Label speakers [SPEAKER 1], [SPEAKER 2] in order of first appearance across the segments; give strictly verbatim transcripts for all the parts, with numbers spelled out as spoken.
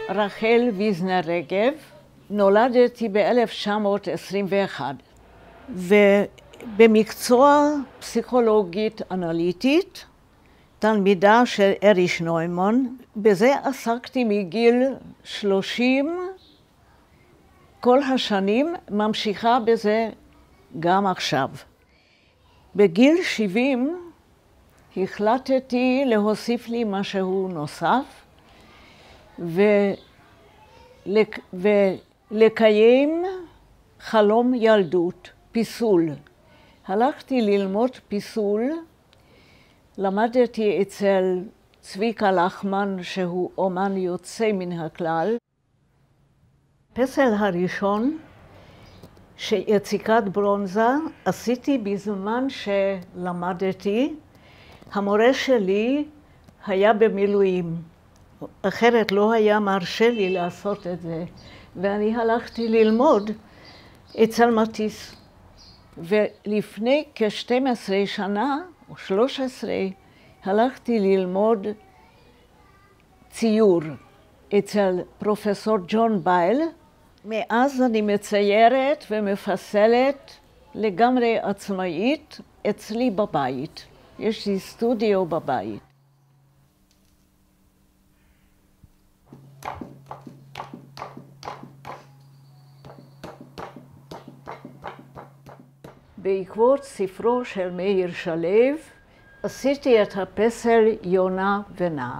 [SPEAKER 1] רחל ויזנר רגב, נולדתי ב-אלף תשע מאות עשרים ואחת, ובמקצוע פסיכולוגית אנליטית, תלמידה של אריש נוימן. בזה עסקתי מגיל שלושים, כל השנים, ממשיכה בזה גם עכשיו. בגיל שבעים החלטתי להוסיף לי משהו נוסף, ולק... ולקיים חלום ילדות, פיסול. הלכתי ללמוד פיסול, למדתי אצל צביקה לחמן, שהוא אומן יוצא מן הכלל. פסל הראשון, שיציקת ברונזה, עשיתי בזמן שלמדתי. המורה שלי היה במילואים, אחרת לא היה מרשה לי לעשות את זה. ואני הלכתי ללמוד אצל מטיס. ולפני כ-שתים עשרה שנה, או שלוש עשרה, הלכתי ללמוד ציור אצל פרופסור ג'ון בייל. מאז אני מציירת ומפסלת לגמרי עצמאית אצלי בבית. יש לי סטודיו בבית. בעקבות ספרו של מאיר שלו, עשיתי את הפסל יונה ונער.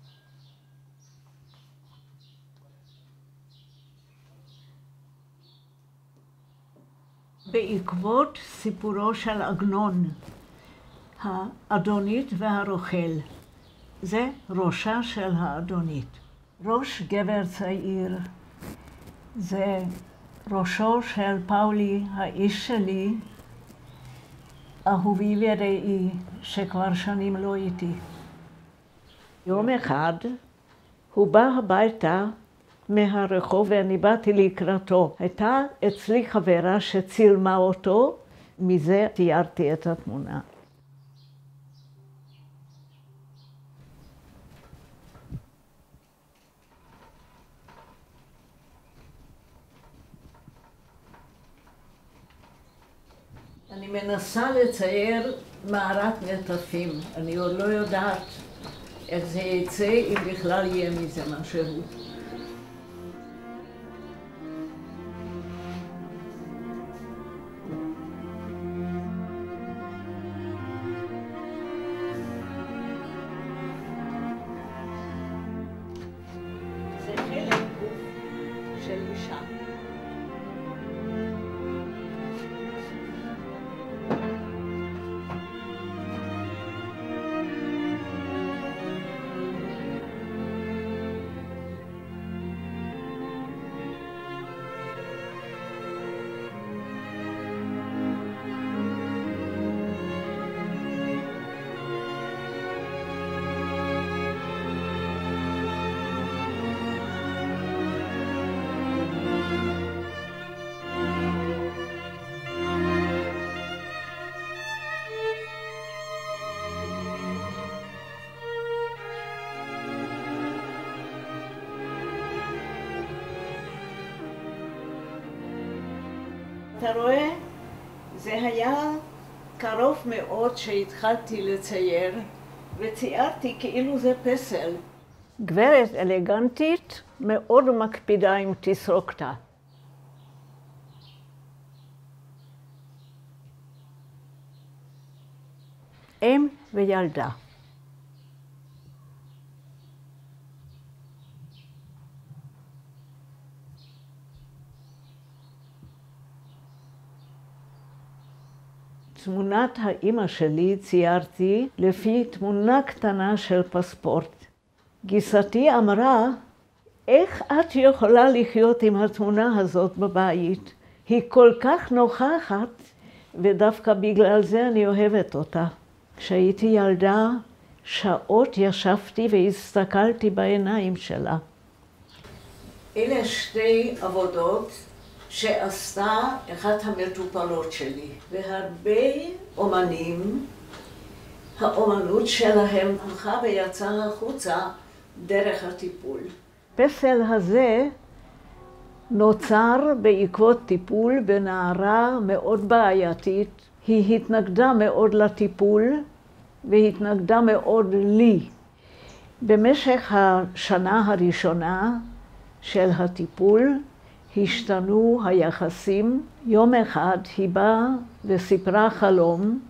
[SPEAKER 1] בעקבות סיפורו של עגנון, האדונית והרוכל. זה ראשה של האדונית. ראש גבר צעיר, זה ראשו של פאולי, האיש שלי, אהובי ורעי, שכבר שנים לא איתי. יום אחד הוא בא הביתה מהרחוב ואני באתי לקראתו. הייתה אצלי חברה שצילמה אותו, מזה תיארתי את התמונה. אני מנסה לצייר מערת נטפים. אני עוד לא יודעת איך זה יצא, אם בכלל יהיה מזה משהו. זה חלק של אישה. אתה רואה? זה היה קרוב מאוד שהתחלתי לצייר, וציירתי כאילו זה פסל. גברת אלגנטית מאוד מקפידה עם תסרוקתה. אם וילדה. תמונת האימא שלי ציירתי לפי תמונה קטנה של פספורט. גיסתי אמרה, איך את יכולה לחיות עם התמונה הזאת בבית? היא כל כך נוכחת, ודווקא בגלל זה אני אוהבת אותה. כשהייתי ילדה, שעות ישבתי והסתכלתי בעיניים שלה. אלה שתי עבודות שעשתה אחת המטופלות שלי, והרבה אומנים, האומנות שלהם הלכה ויצאה החוצה דרך הטיפול. הפסל הזה נוצר בעקבות טיפול בנערה מאוד בעייתית. היא התנגדה מאוד לטיפול והתנגדה מאוד לי. במשך השנה הראשונה של הטיפול השתנו היחסים. יום אחד היא באה וסיפרה חלום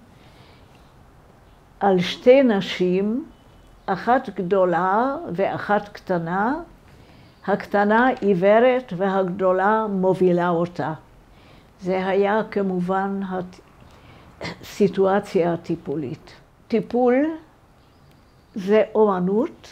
[SPEAKER 1] על שתי נשים, אחת גדולה ואחת קטנה. הקטנה עיוורת והגדולה מובילה אותה. זה היה כמובן הסיטואציה הטיפולית. טיפול זה אומנות,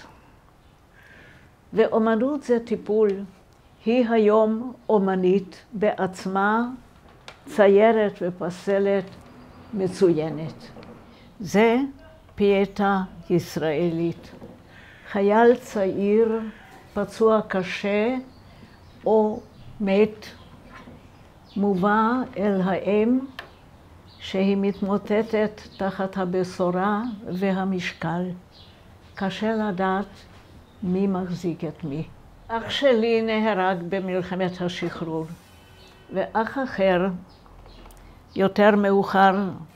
[SPEAKER 1] ואומנות זה טיפול. היא היום אומנית בעצמה, ציירת ופסלת מצוינת. זה פייטה ישראלית. חייל צעיר, פצוע קשה או מת, מובא אל האם שהיא מתמוטטת תחת הבשורה והמשקל. קשה לדעת מי מחזיק את מי. אח שלי נהרג במלחמת השחרור, ואח אחר, יותר מאוחר,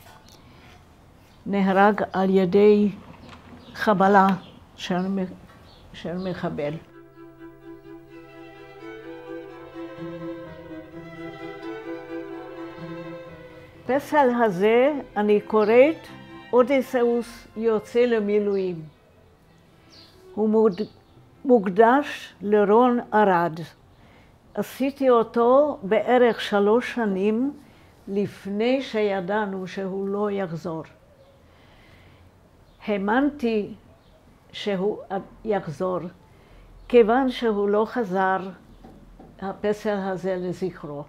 [SPEAKER 1] נהרג על ידי חבלה של, של מחבל. בפסל הזה אני קוראת אודיסאוס יוצא למילואים. הוא מוקדש לרון ארד. עשיתי אותו בערך שלוש שנים לפני שידענו שהוא לא יחזור. האמנתי שהוא יחזור, כיוון שהוא לא חזר, הפסל הזה לזכרו.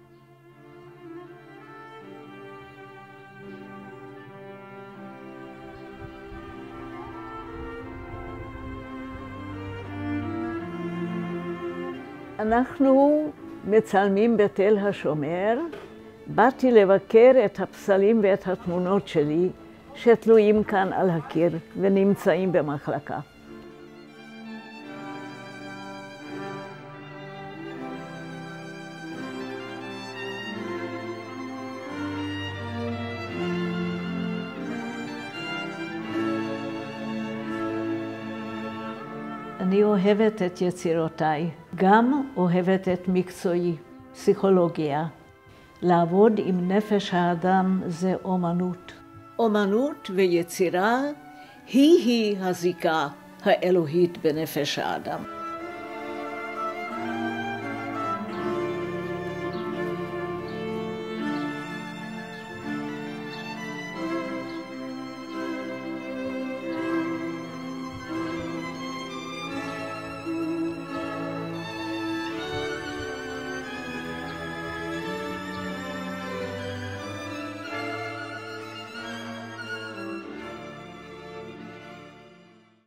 [SPEAKER 1] אנחנו מצלמים בתל השומר. באתי לבקר את הפסלים ואת התמונות שלי שתלויים כאן על הקיר ונמצאים במחלקה. אני אוהבת את יצירותיי, גם אוהבת את מקצועי, פסיכולוגיה. לעבוד עם נפש האדם זה אומנות. אומנות ויצירה היא-היא הזיקה האלוהית בנפש האדם.